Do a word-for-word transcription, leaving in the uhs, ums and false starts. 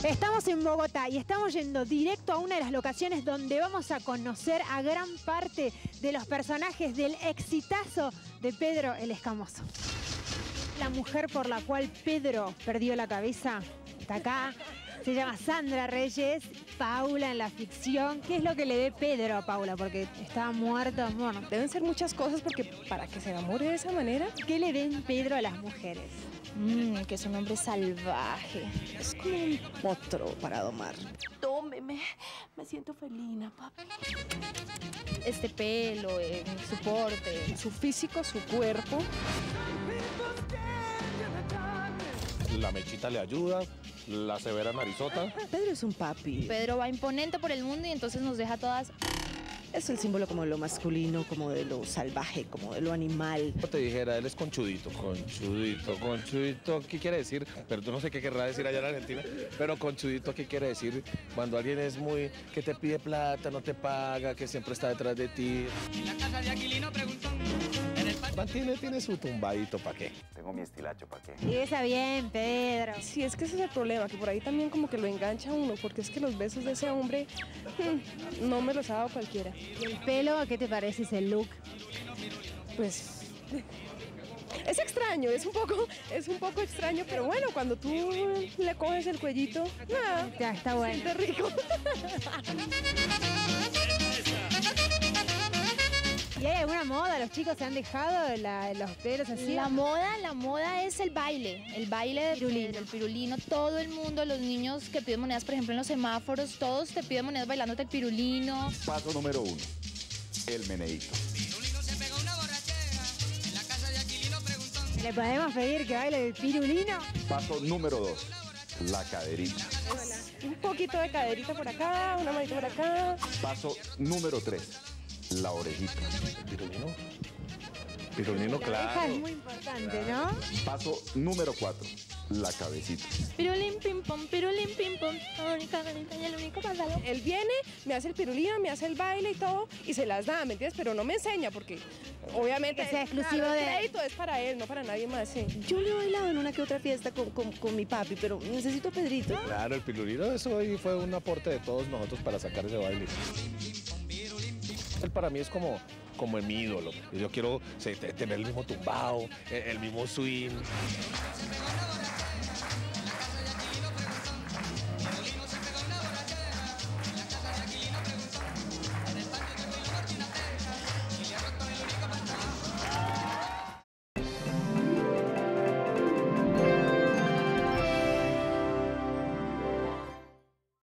Estamos en Bogotá y estamos yendo directo a una de las locaciones donde vamos a conocer a gran parte de los personajes del exitazo de Pedro el Escamoso. La mujer por la cual Pedro perdió la cabeza está acá. Se llama Sandra Reyes, Paula en la ficción. ¿Qué es lo que le ve Pedro a Paula? Porque estaba muerto, bueno. Deben ser muchas cosas porque para que se enamore de esa manera. ¿Qué le ven Pedro a las mujeres? Mm, que es un hombre salvaje. Es como un potro para domar. Tómeme, me siento felina, papi. Este pelo, eh, su porte. Su físico, su cuerpo. La mechita le ayuda, la severa narizota. Pedro es un papi. Pedro va imponente por el mundo y entonces nos deja todas... Es el símbolo como de lo masculino, como de lo salvaje, como de lo animal. Te dijera, él es conchudito. Conchudito, conchudito, ¿qué quiere decir? Pero no sé qué querrá decir allá en Argentina, pero conchudito, ¿qué quiere decir? Cuando alguien es muy, que te pide plata, no te paga, que siempre está detrás de ti. En la casa de Aquilino preguntó. Tiene, tiene su tumbadito, ¿para qué? Tengo mi estilacho, ¿para qué? Y besa bien, Pedro. Sí, es que ese es el problema, que por ahí también como que lo engancha a uno, porque es que los besos de ese hombre hmm, no me los ha dado cualquiera. ¿Y el pelo? ¿Qué te parece ese look? Pues es extraño, es un poco, es un poco extraño, pero bueno, cuando tú le coges el cuellito, nada, Ya, está bueno. siente rico. ¿Y hay alguna moda? ¿Los chicos se han dejado la- los pelos así? La moda, la moda es el baile, el baile de Pirulino. del pirulino. Todo el mundo, los niños que piden monedas, por ejemplo, en los semáforos, todos te piden monedas bailándote el pirulino. Paso número uno, el meneíto. Pirulino se pegó una borrachera. En la casa de Aquilino preguntó. ¿Le podemos pedir que baile el pirulino? Paso número dos, la caderita. Un poquito de caderita por acá, una manita por acá. Paso número tres, la orejita. Pirulino. Pirulino, La claro. oreja es muy importante, ¿no? Paso número cuatro, la cabecita. Pirulín, pim, pom, pirulín, pim, pom. La única ganita y el único pantalón. Él viene, me hace el pirulino, me hace el baile y todo, y se las da, ¿me entiendes? Pero no me enseña porque obviamente Que sea exclusivo claro, de el él. crédito es para él, no para nadie más, sí. Yo le he bailado en una que otra fiesta con, con, con mi papi, pero necesito a Pedrito. Claro, el pirulino, eso ahí fue un aporte de todos nosotros para sacar ese baile. Él para mí es como, como mi ídolo. Yo quiero se- tener el mismo tumbao, el, el mismo swing.